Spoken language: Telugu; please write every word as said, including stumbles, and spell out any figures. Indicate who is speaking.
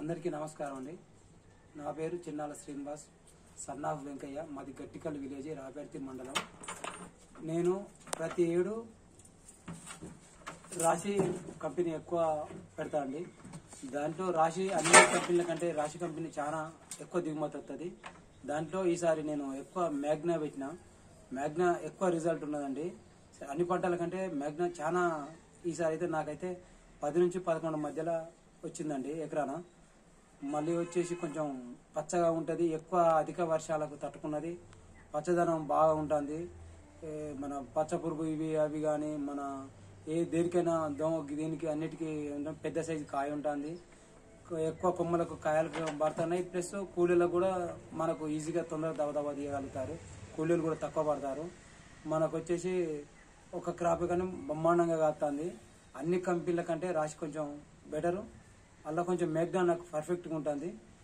Speaker 1: అందరికీ నమస్కారం అండి. నా పేరు చిన్నాల శ్రీనివాస్, సన్ ఆఫ్ వెంకయ్య. మాది గట్టికల్ విలేజ్, రాపర్తి మండలం. నేను ప్రతి ఏడు రాశి కంపెనీ ఎక్కువ పెడతా అండి. దాంట్లో రాశి అన్ని కంపెనీల కంటే రాశి కంపెనీ చాలా ఎక్కువ దిగుమతి వస్తుంది. దాంట్లో ఈసారి నేను ఎక్కువ మ్యాగ్నా పెట్టిన. మ్యాగ్నా ఎక్కువ రిజల్ట్ ఉన్నదండి. అన్ని పంటల కంటే మ్యాగ్నా చాలా ఈసారి అయితే నాకైతే పది నుంచి పదకొండు మధ్యలో వచ్చిందండి ఎకరాన. మళ్ళీ వచ్చేసి కొంచెం పచ్చగా ఉంటుంది, ఎక్కువ అధిక వర్షాలకు తట్టుకున్నది, పచ్చదనం బాగా ఉంటుంది. మన పచ్చ పురుగు ఇవి అవి కానీ మన ఏ దేనికైనా దోమ దీనికి అన్నిటికీ పెద్ద సైజు కాయ ఉంటుంది. ఎక్కువ కొమ్మలకు కాయలకు పడుతున్నాయి. ప్లస్ కూలీలకు కూడా మనకు ఈజీగా తొందరగా దవదవ తీయగలుగుతారు. కూలీలు కూడా తక్కువ పడతారు. మనకు వచ్చేసి ఒక క్రాప్ కానీ బ్రహ్మాండంగా కాస్తుంది. అన్ని కంపెనీల కంటే రాశి కొంచెం బెటరు. అలా కొంచెం మ్యాగ్నా నాకు పర్ఫెక్ట్గా ఉంటుంది.